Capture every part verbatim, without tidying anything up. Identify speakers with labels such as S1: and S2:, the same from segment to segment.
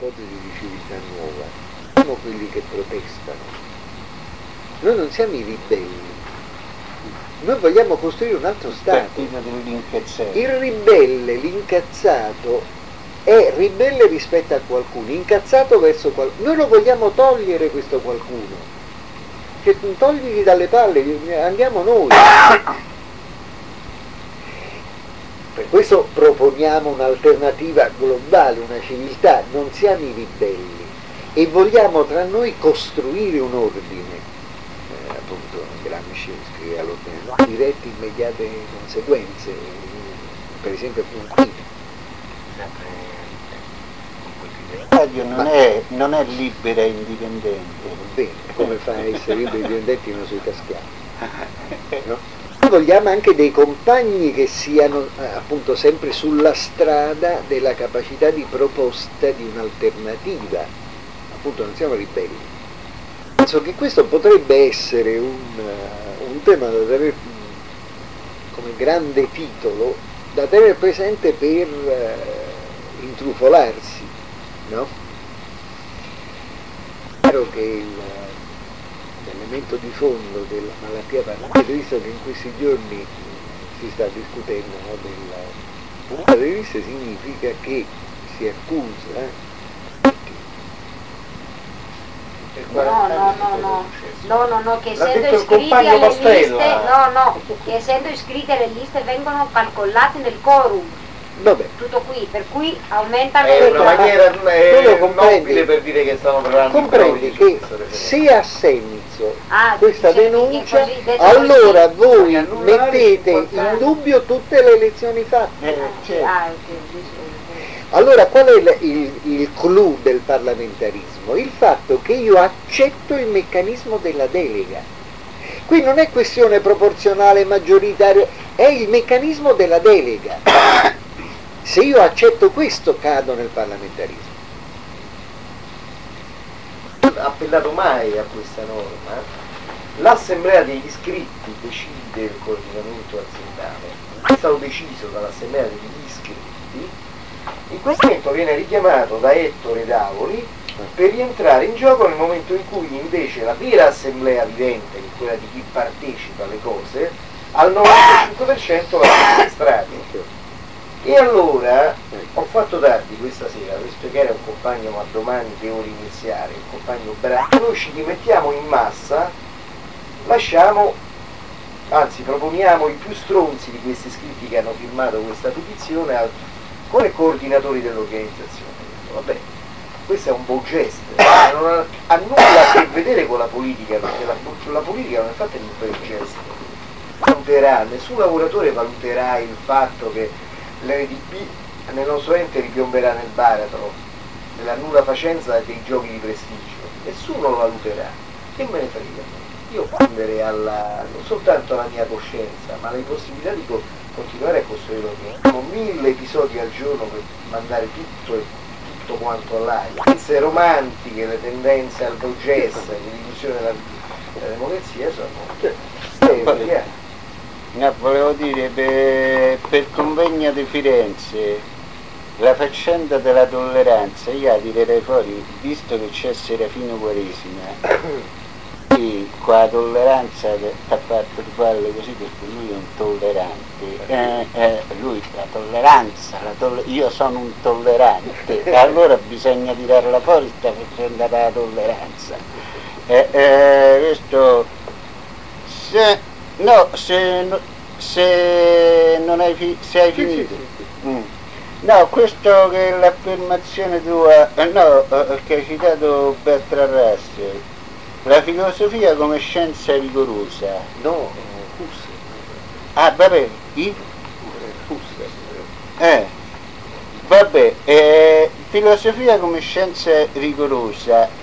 S1: ipotesi di civiltà nuova, siamo quelli che protestano. Noi non siamo i ribelli. Noi vogliamo costruire un altro Stato. Il ribelle, l'incazzato, è ribelle rispetto a qualcuno, incazzato verso qualcuno. Noi lo vogliamo togliere questo qualcuno. Che togligli dalle palle, andiamo noi. Per questo proponiamo un'alternativa globale, una civiltà, non siamo i ribelli e vogliamo tra noi costruire un ordine. Eh, appunto Gramsci scrive all'ordine, no? Dirette immediate conseguenze, per esempio appunto
S2: la radio non, è, non è libera e indipendente.
S1: Bene, come fa a essere liberi e indipendenti in una società schiava? No? Vogliamo anche dei compagni che siano eh, appunto sempre sulla strada della capacità di proposta di un'alternativa, appunto non siamo ribelli. Penso che questo potrebbe essere un, uh, un tema da tenere come grande titolo, da tenere presente per uh, intrufolarsi, no? È chiaro che il l'elemento di fondo della malattia parlamentare, visto che in questi giorni si sta discutendo, no, della malattia delle riviste, significa che si accusa
S3: no no no no no no no che essendo iscritti alle liste no no che essendo iscritti alle liste vengono calcolati nel quorum.
S1: Vabbè.
S3: Tutto qui, per cui aumentano
S4: è una maniera è
S1: nobile
S4: per dire che stanno parlando.
S1: Comprendi che se ha senso
S3: ah,
S1: questa denuncia, allora voi mettete in dubbio tutte le elezioni fatte.
S2: Eh, certo.
S3: ah, okay.
S1: Allora qual è il, il, il clou del parlamentarismo? Il fatto che io accetto il meccanismo della delega. Qui non è questione proporzionale, maggioritaria, è il meccanismo della delega. Se io accetto questo, cado nel parlamentarismo.
S4: Non ha appellato mai a questa norma. L'assemblea degli iscritti decide il coordinamento aziendale. È stato deciso dall'assemblea degli iscritti. In questo momento viene richiamato da Ettore Davoli per rientrare in gioco nel momento in cui invece la vera assemblea vivente, che è quella di chi partecipa alle cose, al novantacinque per cento va registrato. E allora ho fatto tardi questa sera, visto che era un compagno, ma domani devo iniziare, un compagno bravo, noi ci rimettiamo in massa, lasciamo, anzi proponiamo i più stronzi di questi iscritti che hanno firmato questa petizione al, come coordinatori dell'organizzazione. Vabbè, questo è un buon gesto, non ha, ha nulla a che vedere con la politica, perché la, la politica non è fatta di un bel gesto. Valuterà, nessun lavoratore valuterà il fatto che l'N D P nel nostro ente ripiomberà nel baratro, nella nulla facenza dei giochi di prestigio. Nessuno lo valuterà. Che me ne frega? Io ponderei alla, non soltanto alla mia coscienza, ma alle possibilità di co continuare a costruire l'ordine. Abbiamo mille episodi al giorno per mandare tutto, tutto quanto all'aria. Le tendenze romantiche, le tendenze al processo, l'illusione della, della democrazia sono eh,
S2: No, volevo dire, per, per convegno di Firenze, la faccenda della tolleranza, io la tirerei fuori, visto che c'è Serafino Quaresima, e qua la tolleranza ti ha fatto farle così perché lui è un tollerante, eh, eh, lui la tolleranza, la toll io sono un tollerante, e allora bisogna tirarla fuori sta faccenda della tolleranza. Eh, eh, questo, se... No, se, se non hai, fi se hai finito. Mm. No, questo che l'affermazione tua, eh, no, eh, che hai citato Bertrand Russell, la filosofia come scienza rigorosa.
S1: No, Husserl.
S2: Ah, vabbè, i?
S1: Husserl.
S2: Eh, vabbè, eh, filosofia come scienza rigorosa.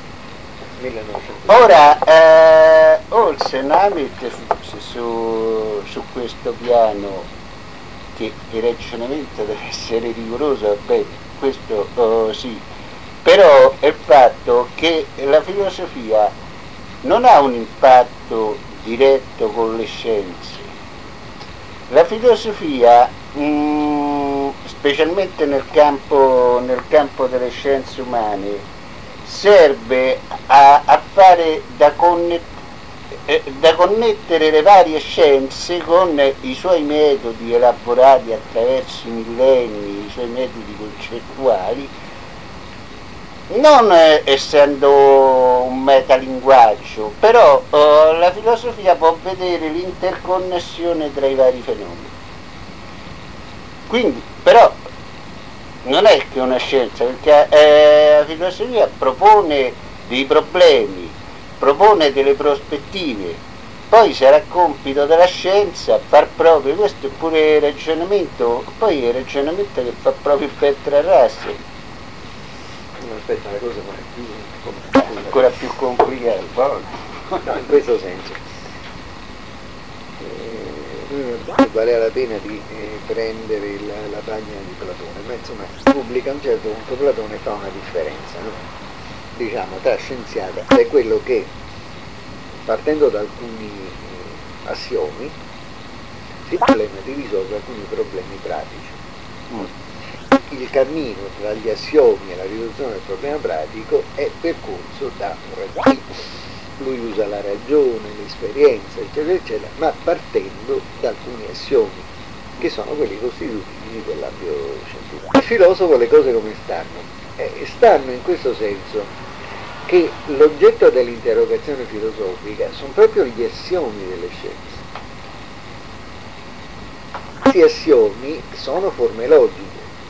S2: Ora, eh, Olsen la mette su, su, su questo piano che il ragionamento deve essere rigoroso, vabbè, questo oh, sì, però è il fatto che la filosofia non ha un impatto diretto con le scienze. La filosofia mm, mh, specialmente nel campo, nel campo delle scienze umane, serve a, a fare da, conne, eh, da connettere le varie scienze con i suoi metodi elaborati attraverso i millenni, i suoi metodi concettuali, non eh, essendo un metalinguaggio, però eh, la filosofia può vedere l'interconnessione tra i vari fenomeni. Quindi, però, non è che una scienza, perché eh, la filosofia propone dei problemi, propone delle prospettive, poi sarà compito della scienza far proprio, questo è pure il ragionamento, poi è il ragionamento che fa proprio Bertrand Russell.
S1: Aspetta, la cosa non è più complicata.
S2: Ancora più complicata, poi.
S1: No, in questo senso. Eh, vale la pena di eh, prendere la, la pagina di Platone, ma insomma pubblica a un certo punto Platone fa una differenza, no? Diciamo, tra scienziata è quello che, partendo da alcuni eh, assiomi, si problema di risolvere alcuni problemi pratici. Mm. Il cammino tra gli assiomi e la risoluzione del problema pratico è percorso da un ragionamento. Lui usa la ragione, l'esperienza, eccetera, eccetera, ma partendo da alcuni assiomi, che sono quelli costitutivi di quell'ambito scientifico. Il filosofo le cose come stanno? Eh, stanno in questo senso che l'oggetto dell'interrogazione filosofica sono proprio gli assiomi delle scienze. Questi assiomi sono forme logiche.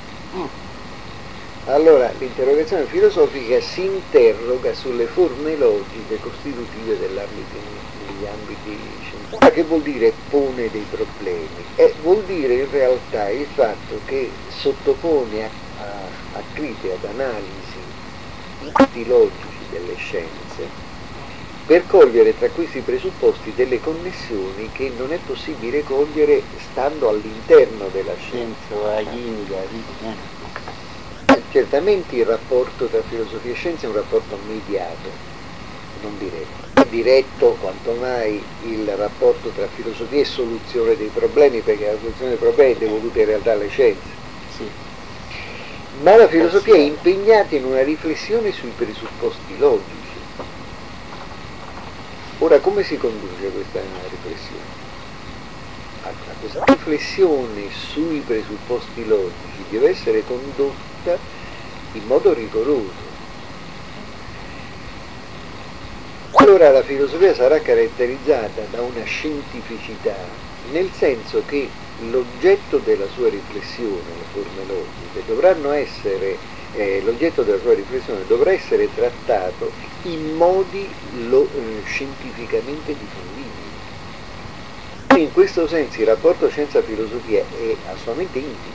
S1: Allora l'interrogazione filosofica si interroga sulle forme logiche costitutive dell'ambito, degli ambiti scientifici. Ma che vuol dire pone dei problemi? Eh, vuol dire in realtà il fatto che sottopone a, a, a critiche, ad analisi i fatti logici delle scienze per cogliere tra questi presupposti delle connessioni che non è possibile cogliere stando all'interno della scienza. Certamente il rapporto tra filosofia e scienza è un rapporto mediato, non diretto. Diretto quanto mai il rapporto tra filosofia e soluzione dei problemi, perché la soluzione dei problemi è devoluta in realtà alle scienze. Sì. Ma la filosofia è impegnata in una riflessione sui presupposti logici. Ora, come si conduce questa riflessione? Questa riflessione sui presupposti logici deve essere condotta in modo rigoroso. Allora la filosofia sarà caratterizzata da una scientificità, nel senso che l'oggetto della sua riflessione, le forme logiche, dovranno essere, eh, l'oggetto della sua riflessione dovrà essere trattato in modi lo, eh, scientificamente diffondibili. In questo senso il rapporto scienza-filosofia è assolutamente intimo,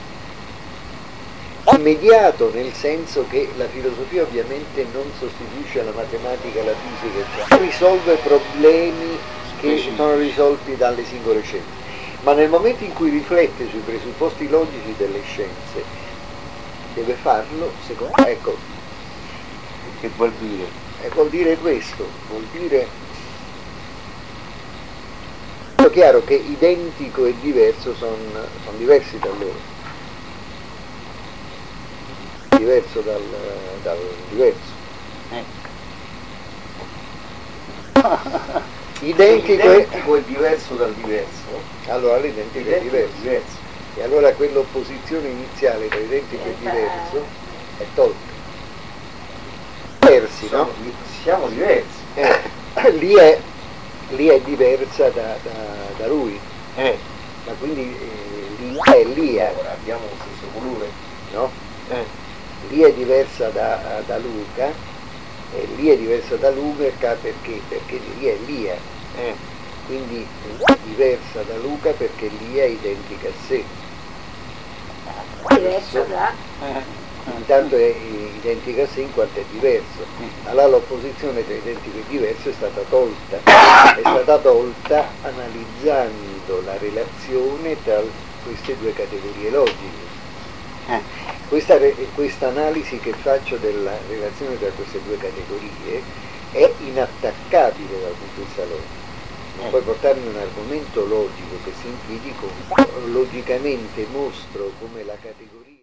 S1: immediato, nel senso che la filosofia ovviamente non sostituisce la matematica e la fisica, cioè risolve problemi che sono risolti dalle singole scienze, ma nel momento in cui riflette sui presupposti logici delle scienze deve farlo secondo, ecco,
S2: che vuol dire?
S1: Eh, vuol dire questo, vuol dire è chiaro che identico e diverso sono son diversi da loro, diverso dal, dal diverso.
S4: Eh.
S1: Identico,
S4: identico e diverso dal diverso.
S1: Allora l'identico è diverso. diverso. E allora quell'opposizione iniziale tra identico e diverso è tolta. Diversi,
S4: Sono,
S1: no?
S4: Siamo diversi.
S1: Eh, lì è lì è diversa da, da, da lui,
S2: eh.
S1: ma quindi eh, lì è lì è,
S4: abbiamo lo stesso colore,
S1: no?
S2: Eh.
S1: Lì è diversa da, da Luca, e lì è diversa da Luca perché? Perché lì è Lia,
S2: eh.
S1: quindi è diversa da Luca perché Lia è identica a sé.
S3: Diverso da...
S2: Eh.
S1: Intanto è identica a sé in quanto è diverso. Allora l'opposizione tra identico e diverso è stata tolta, è stata tolta analizzando la relazione tra queste due categorie logiche. Questa, questa analisi che faccio della relazione tra queste due categorie è inattaccabile dal punto di vista logico. non puoi portarmi un argomento logico che si impiedi con logicamente mostro come la categoria